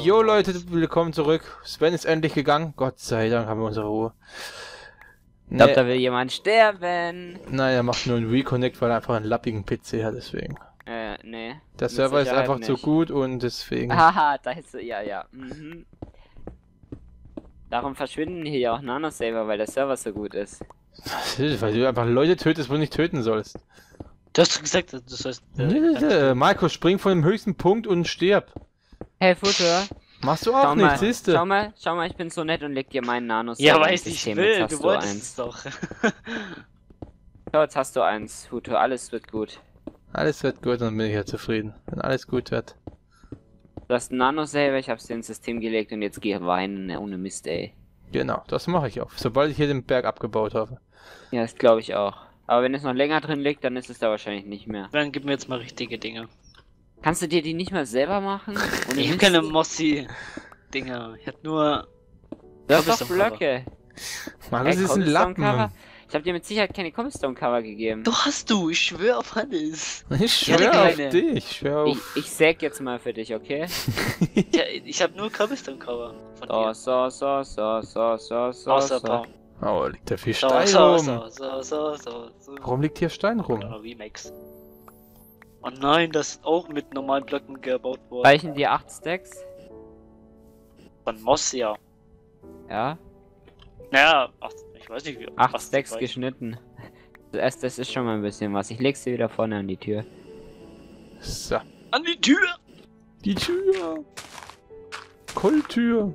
Jo Leute, willkommen zurück. Sven ist endlich gegangen. Gott sei Dank haben wir unsere Ruhe. Ich glaube, da will jemand sterben. Nein, er macht nur einen Reconnect, weil er einfach einen lappigen PC hat, deswegen. Nee. Der Server ist einfach zu gut und deswegen... Haha, da ist ja. Mhm. Darum verschwinden hier ja auch Nanosaver, weil der Server so gut ist. Weil du einfach Leute tötest, wo du nicht töten sollst. Du hast gesagt, das heißt... Marco, spring von dem höchsten Punkt und stirb. Hey, Futter. Machst du auch nicht, siehst du? Schau mal, ich bin so nett und leg dir meinen Nanosaver. Ja, weiß ich will, du wolltest es doch. So, jetzt hast du eins, Futur, alles wird gut. Alles wird gut, dann bin ich ja zufrieden. Wenn alles gut wird. Du hast einen Nanosaver, ich hab's dir ins System gelegt und jetzt geh weinen, ohne Mist, ey. Genau, das mache ich auch. Sobald ich hier den Berg abgebaut habe. Ja, das glaube ich auch. Aber wenn es noch länger drin liegt, dann ist es da wahrscheinlich nicht mehr. Dann gib mir jetzt mal richtige Dinge. Kannst du dir die nicht mal selber machen? Ich hab keine Mossi-Dinger. Ich hab nur... Du hast doch Blöcke. Markus ist ein Lappen. Ich hab dir mit Sicherheit keine Cobblestone-Cover gegeben. Doch hast du, ich schwör auf alles. Ich schwör auf dich, ich schwör auf... Ich säg jetzt mal für dich, okay? Ja, ich hab nur Cobblestone-Cover von dir. So. Außer Baum. Oh, liegt da viel So. Stein rum. So. Warum liegt hier Stein rum? Oder Remix. Oh nein, das ist auch mit normalen Blöcken gebaut worden. Reichen dir 8 Stacks? Von Moss, ja. Ja? Naja, ich weiß nicht wie. 8 Stacks geschnitten. Das ist schon mal ein bisschen was. Ich leg sie wieder vorne an die Tür. So. An die Tür! Die Tür! Kolltür!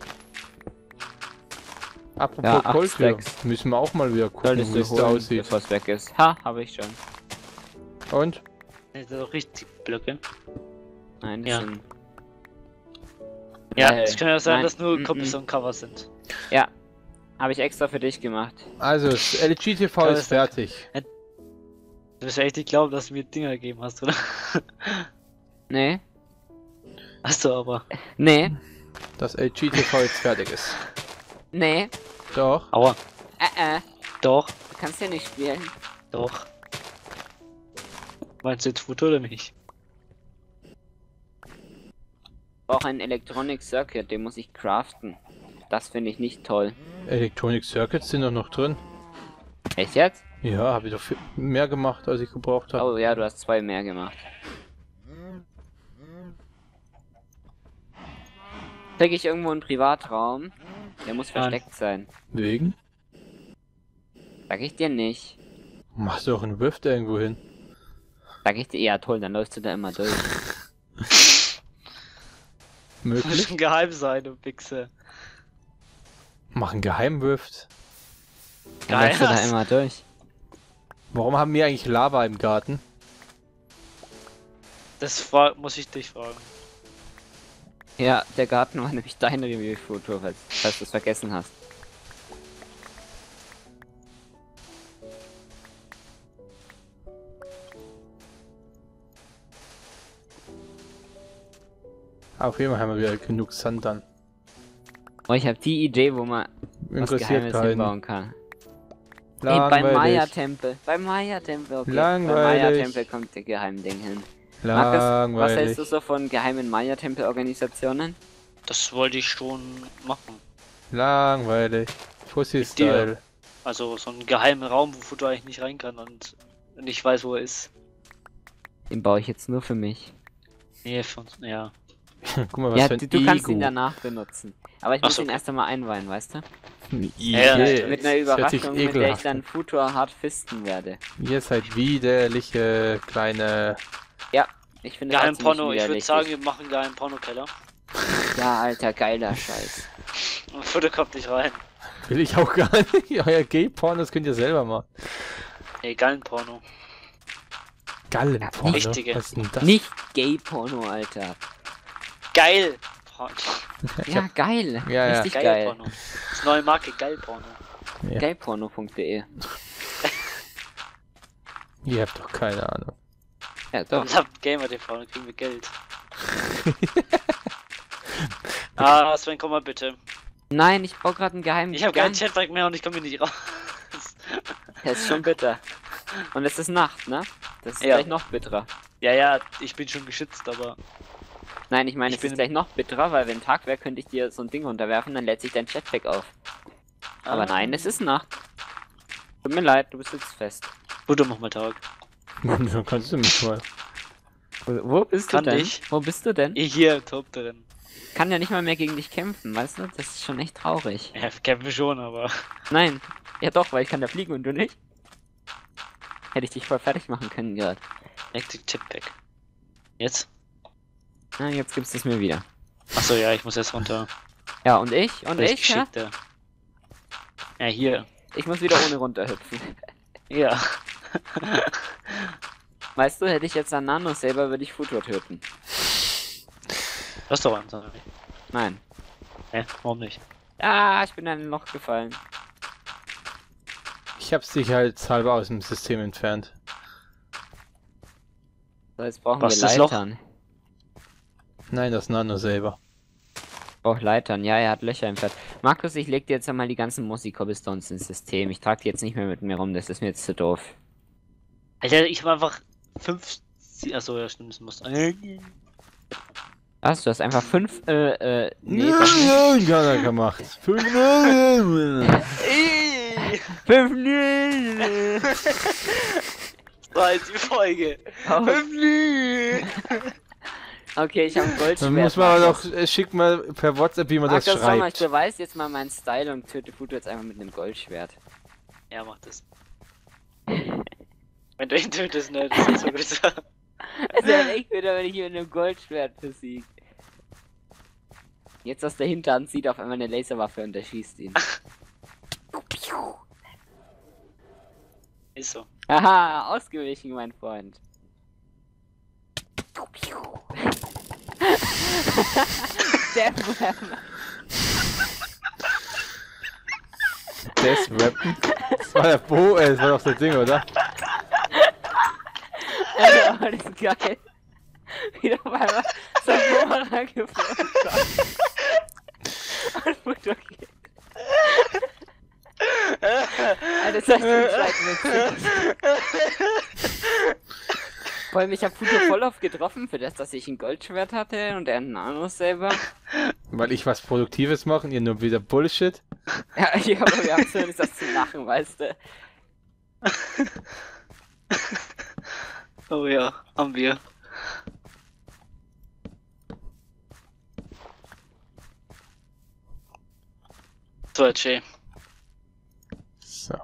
Apropos Ja, 8 Kolltür, Stacks. müssen wir auch mal wieder gucken, Solltest wie du es da holen, aussieht. bis was weg ist. Ha, habe ich schon. Und? Das sind doch richtig Blöcke. Nein, das Ja. sind... Ja, es kann ja sein, nein, dass nur mm, Cobblestone-Cover sind. Ja. Habe ich extra für dich gemacht. Also, das LGTV Toll, ist ist fertig. Du wirst ja echt nicht glauben, dass du mir Dinger gegeben hast, oder? Nee. Hast du aber. Nee. Das LGTV jetzt fertig ist. Nee. Doch. Aua. Doch, Du kannst ja nicht spielen. doch. Meinst du jetzt Foto oder nicht? Ich brauche einen Electronic Circuit, den muss ich craften. Das finde ich nicht toll. Electronic Circuits sind doch noch drin. Echt jetzt? Ja, habe ich doch viel mehr gemacht, als ich gebraucht habe. Oh ja, du hast 2 mehr gemacht. Krieg ich irgendwo einen Privatraum? Der muss versteckt sein. Wegen? Sag ich dir nicht. Machst du auch einen Rift irgendwo hin? Sag ich dir, ja toll, dann läufst du da immer durch. Muss Möglich? schon geheim sein, du Wichse. Mach einen Geheimrift. Dann läufst du da immer durch. Warum haben wir eigentlich Lava im Garten? Das muss ich dich fragen. Ja, der Garten war nämlich dein Review-Foto, falls du es vergessen hast. Auf jeden Fall haben wir wieder genug Sand dann. Oh, ich habe die Idee, wo man was Interessiert Geheimes keinen. hinbauen kann. Ey, beim Maya-Tempel. Beim Maya-Tempel, okay. Langweilig. Beim Maya-Tempel kommt der Geheimding hin. Markus, was Langweilig. hältst du so von geheimen Maya-Tempel-Organisationen? Das wollte ich schon machen. Langweilig. Mit dir. Pussy-Style. Also so einen geheimen Raum, wo Foto eigentlich nicht rein kann und nicht weiß, wo er ist. Den baue ich jetzt nur für mich. Nee, von, ja. Guck mal, was Ja, für ein du kannst ihn Ego. danach benutzen. Aber ich Ach muss so, ihn okay. erst einmal einweihen, weißt du? Ja, Mit einer Das hört sich Überraschung, mit der ich ekelhaft dann an. Futur hart fisten werde. Ihr seid widerliche kleine... Ja, ich finde Geheim ziemlich Porno, ich würde widerlich. sagen, wir machen geheimen Porno-Keller. Ja, alter, geiler Scheiß. Und Foto kommt nicht rein. Will ich auch gar nicht. Euer Gay-Porn, das könnt ihr selber machen. Nee, geilen Porno. Gallenporno. richtige. Was ist denn das? Nicht Gay-Porno, Alter. Geil! Porno. Ja, geil. Ja, ja. Richtig Geil geil. Porno. Das ist neue Marke, Geil Porno. Ja. Geilporno.de. Ihr habt doch keine Ahnung. Ja, doch. Und habt Gamer TV, dann kriegen wir Geld. Ah, Sven, komm mal bitte. Nein, ich baue gerade einen geheimen Ich habe keinen Gang. Chatback mehr und ich komme hier nicht raus. Das ist schon bitter. Und es ist Nacht, ne? Das ist Ja. gleich noch bitterer. Ja, ja, ich bin schon geschützt, aber Nein, ich meine, Ich es ist bin- gleich noch bitterer, weil wenn Tag wäre, könnte ich dir so ein Ding runterwerfen, dann lädt sich dein Jetpack auf. Aber nein, es ist Nacht. Tut mir leid, du bist jetzt fest. Foto, mach mal Tag. Dann kannst du mich mal. Wo bist du Kann denn? ich. Wo bist du denn? Hier, top drin. Kann ja nicht mal mehr gegen dich kämpfen, weißt du? Das ist schon echt traurig. Ja, kämpfe schon, aber. Nein. Ja doch, weil ich kann da fliegen und du nicht. Hätte ich dich voll fertig machen können gerade. Electric Jetpack. Jetzt? Na, jetzt gibst du es mir wieder. Achso, ja, ich muss jetzt runter. Ja, und ich? Und Weil ich, ja? geschickter. Ja, hier. Ich muss wieder ohne runterhüpfen. Ja. Weißt du, hätte ich jetzt einen Nano selber, würde ich Futur töten. Das ist doch eins, oder nicht? Nein. Hä? Warum nicht? Ah, ich bin in ein Loch gefallen. Ich hab's sicherheitshalber aus dem System entfernt. So, jetzt brauchen Was, wir das Loch? Leitern. Nein, das Nano selber. Ich brauch Leitern. Ja, er hat Löcher im Pferd. Markus, ich leg dir jetzt einmal die ganzen Musik-Cobblestones ins System. Ich trage die jetzt nicht mehr mit mir rum, das ist mir jetzt zu doof. Alter, ich hab einfach 5. Achso, ja, stimmt, das muss. Was? Du hast einfach 5, nee, Nein, gar nicht gemacht. 5 5 Das war jetzt die Folge. Okay, ich habe ein Goldschwert. Dann muss man aber Markus. doch, schick mal per WhatsApp, wie man das Markus, schau mal, ich schreibt. beweise jetzt mal meinen Style und töte Futur jetzt einfach mit einem Goldschwert. Ja, mach das. Wenn du ihn tötest, ne? Das ist so gut. Es wäre echt wieder, wenn ich ihn mit einem Goldschwert besiege. Jetzt aus der Hinterhand sieht auf einmal eine Laserwaffe und er schießt ihn. Ist so. Haha, ausgewichen, mein Freund. Death Weapon? Das war der Bo, das war doch das Ding, oder? Alter, oh, das ist geil. Wieder auf einmal so ein Bohrer geflogen kommt. Und Futur geht. Alter, das heißt, vor allem, ich hab Futur voll oft getroffen, für das, dass ich ein Goldschwert hatte und er ein Nano selber. Weil ich was Produktives mache und ihr nur wieder Bullshit. Ja, aber wir haben zumindest das zu lachen, weißt du. Oh ja, haben wir. So, Jay. So.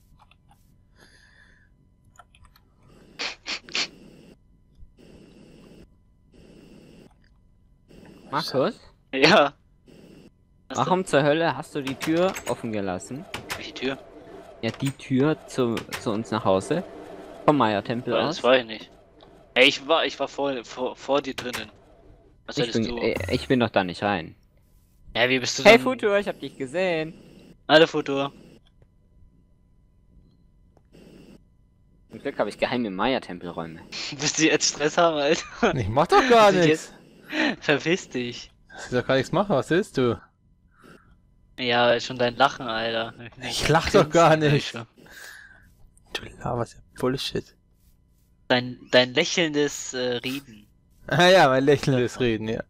Markus, Ja. Was warum zur Hölle hast du die Tür offen gelassen? denn? Welche Tür? Ja, die Tür zu uns nach Hause. Vom Maya-Tempel Das aus. war ich nicht. Ey, ich war vor dir drinnen. Was Ich hättest bin, du? ich bin doch da nicht rein. Ja, wie bist du Hey dann? Futur, ich hab dich gesehen. Alle Futur. Zum Glück habe ich geheime Maya-Tempelräume. Bist du jetzt Stress haben, Alter? Ich mach doch gar Muss ich nichts. Verpiss dich. Ich will doch gar nichts machen, was willst du? Ja, schon dein Lachen, Alter. Ich lach doch gar Grinsen, nicht. Alter. Du laberst ja Bullshit. Dein lächelndes Reden. Ah ja, mein lächelndes Reden, ja.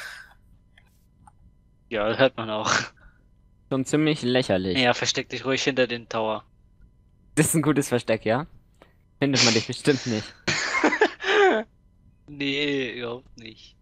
Ja, das hört man auch. Schon ziemlich lächerlich. Ja, versteck dich ruhig hinter den Tower. Das ist ein gutes Versteck, ja? Findet man dich bestimmt nicht. Nee, überhaupt nicht.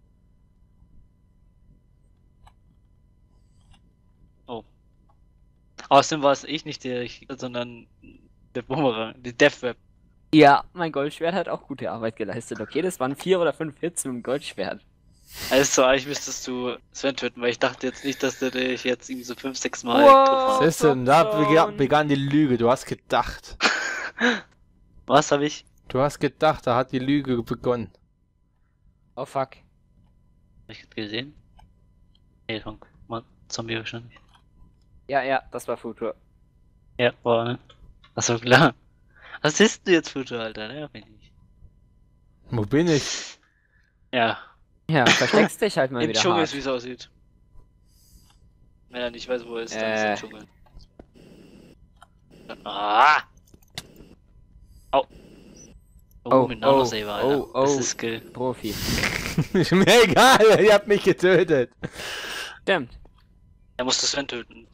Oh. Außerdem war es ich nicht sondern der Bumerang, die Death Web. Ja, mein Goldschwert hat auch gute Arbeit geleistet. Okay, das waren 4 oder 5 Hits mit dem Goldschwert. Also eigentlich müsstest du Sven töten, weil ich dachte jetzt nicht, dass der dich jetzt irgendwie so 5, 6 Mal Wow. getroffen hat. Siehst du, da begann die Lüge. Du hast gedacht. Was habe ich? Du hast gedacht, da hat die Lüge begonnen. Oh fuck. Hab ich das gesehen? Nee, Honk. Mal Zombie wahrscheinlich. Ja, das war Futur. Ja, war, ne? Achso, klar. Was ist denn jetzt, Futur, Alter? Ne, bin ich. Wo bin ich? Ja. Ja, versteckst dich halt mal Im wieder Dschungel ist, hart. wie es aussieht. Wenn er nicht weiß, wo er ist, dann ist er im Dschungel. Ah! Au! Oh, mit Nano-Saver, Alter. oh, Das oh. ist Skill. Profi. Ist mir egal, ihr habt mich getötet. Stimmt. Er muss das Sven töten.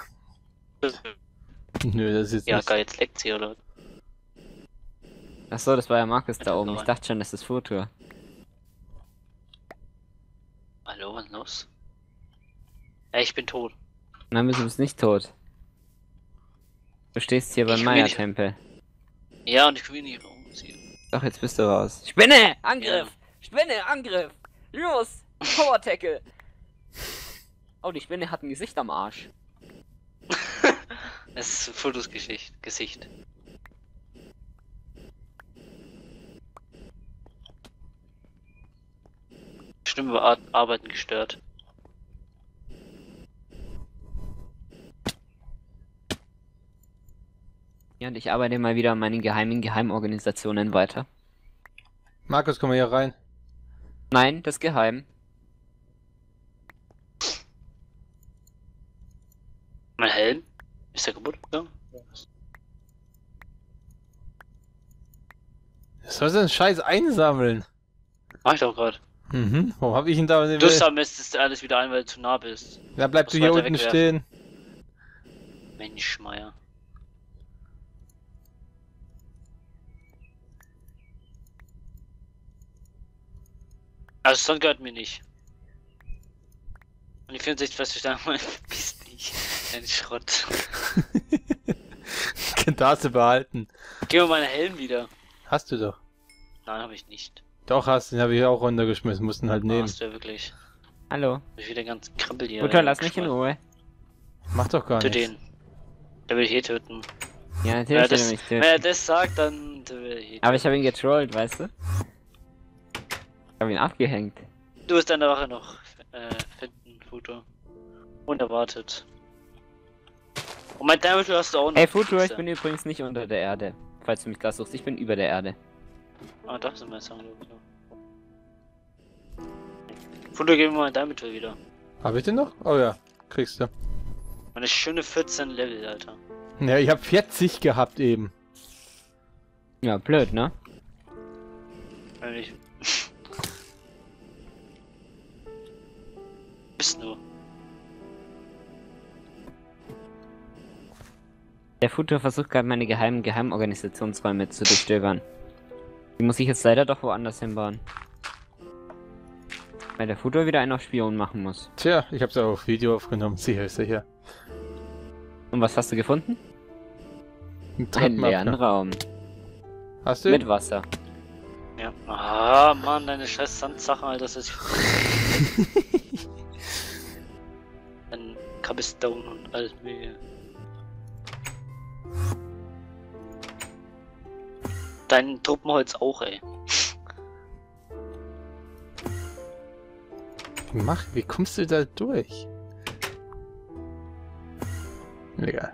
Nö, das ist jetzt Ja, nicht. geil, jetzt leckt sie, oder? Achso, das war ja Markus da Alter, oben. Ich dachte schon, das ist Futur. Hallo, was ist los? Ey, ich bin tot. Nein, wir sind nicht tot. Du stehst hier beim Ich will nicht- Maya-Tempel. Ja, und ich will nicht umziehen. Doch, jetzt bist du raus. Spinne! Angriff! Spinne! Angriff! Los! Power Tackle! Oh, die Spinne hat ein Gesicht am Arsch. Das ist Fotos Gesicht. Stimme Arbeiten gestört. Ja, und ich arbeite mal wieder an meinen Geheimorganisationen weiter. Markus, komm mal hier rein. Nein, das ist geheim. Mein Helm? Ist der kaputt gegangen? Was soll denn Scheiß einsammeln? Mach ich doch gerade. Mhm. Warum hab ich ihn da? Du sammelst alles wieder ein, weil du zu nah bist. Da bleibst du Musst hier weiter unten wegwerfen. stehen. Mensch, Meier. Also Son gehört mir nicht. Und die 64 festgestellt haben, bist dich. Ein Schrott. Darfst du behalten. Gib mir meinen Helm wieder. Hast du doch. Nein, habe ich nicht. Doch, hast du, den habe ich auch runtergeschmissen, mussten halt nehmen. Hast du ja wirklich. Hallo. Hab ich wieder ganz Krempel hier. Futur, lass mich in Ruhe. Mach doch gar Zu nichts. den. Der will ich eh töten. Ja, Wenn er, natürlich will das, er mich wenn töten. er das sagt, dann der will ich eh Aber ich habe ihn getrollt, weißt du? Ich habe ihn abgehängt. Du wirst deine Wache noch finden, Futur. Unerwartet. Und mein Damage hast du auch noch. Ey, Futur, ich Siehste. bin übrigens nicht unter der Erde. Falls du mich da suchst, ich bin über der Erde. Ah, da sind wir Sachen. Futur, gib mir mein Damage wieder. Hab ich den noch? Oh ja, kriegst du. Meine schöne 14 Level, Alter. Ja, ich hab 40 gehabt eben. Ja, blöd, ne? Eigentlich. Bist du? Der Futur versucht gerade meine Geheimorganisationsräume zu durchstöbern. Die muss ich jetzt leider doch woanders hinbauen. Weil der Futur wieder einen auf Spion machen muss. Tja, ich hab's auch auf Video aufgenommen. Sicher ist er hier. Und was hast du gefunden? Ein Einen Treppenabgang. leeren Raum. Hast du ihn? Mit Wasser. Ja. Ah, Mann, deine scheiß Sandsachen, Alter, das ist. Dann Cobblestone und alles mögliche. Dein Truppenholz auch, ey. Wie kommst du da durch? Egal.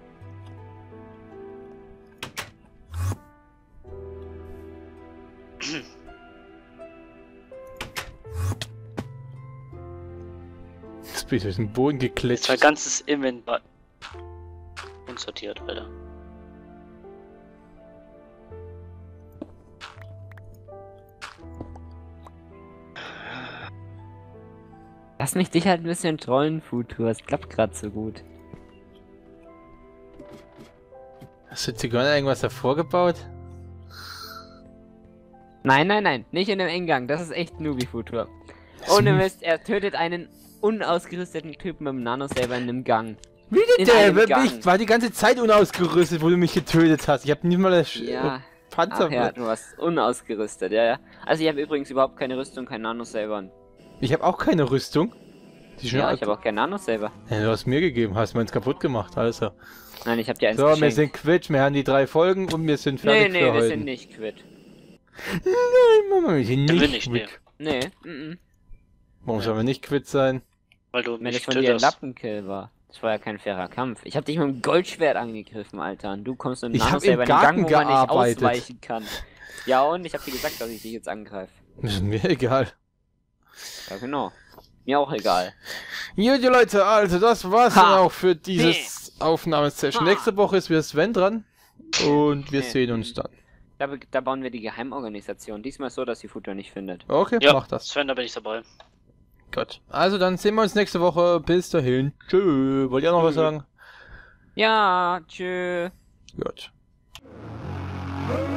Jetzt bin ich durch den Boden Jetzt geklitscht. mein ganzes Inventar unsortiert, Alter. Lass mich dich halt ein bisschen trollen, Futur. Es klappt gerade so gut. Hast du Zigeuner irgendwas hervorgebaut? Nein, nein, nein. Nicht in dem Eingang. Das ist echt Nubi-Futur. Ohne Mist, er tötet einen unausgerüsteten Typen mit dem Nano-Saber in einem Gang. Wie In der? einem Gang. Ich war die ganze Zeit unausgerüstet, wo du mich getötet hast. Ich hab nicht mal das Ja. Panzer. Ach ja, du warst unausgerüstet, ja, ja. Also ich habe übrigens überhaupt keine Rüstung, kein Nano-Saber. Ich habe auch keine Rüstung. Die schon Ja, ich habe auch kein Nano-Saber. Ja, du hast mir gegeben, hast meins kaputt gemacht, also. Nein, ich habe dir eins So, wir geschenkt. sind quitt, wir haben die 3 Folgen und wir sind Nee, fertig nee, für wir heute. sind nicht quitt. Nein, Mama, wir sind Der will nicht nicht, quitt. Nee, mhm. Warum sollen wir nicht quitt sein? Weil du Wenn mich das von dir ein getötet hast. Lappenkill war. Das war ja kein fairer Kampf. Ich habe dich mit dem Goldschwert angegriffen, Alter. Und du kommst mit dem Ich hab Nano-Saber im in den Gang, Garten wo man nicht gearbeitet. ausweichen kann. Ja, und ich habe dir gesagt, dass ich dich jetzt angreife. Ist mir egal. Ja, genau. Mir auch egal. Gut, die Leute, also das war's Ha. dann auch für dieses Aufnahmesession. Ha. Nächste Woche ist wieder Sven dran und wir Nee. sehen uns dann. Da bauen wir die Geheimorganisation. Diesmal so, dass sie Futur nicht findet. Okay, Ja, mach das. Sven, da bin ich dabei. Gut. Also dann sehen wir uns nächste Woche. Bis dahin. Tschö. Wollt ihr noch was Tschö. sagen? Ja, tschüss. Gut.